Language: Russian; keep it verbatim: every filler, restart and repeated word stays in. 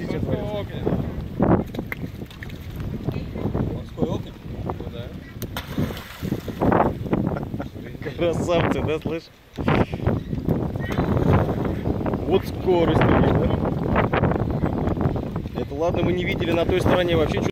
видите, что творится? Морской окунь? Ну да. Красавцы, да, слышь? Вот скорость у них, да? Это ладно, мы не видели на той стороне вообще.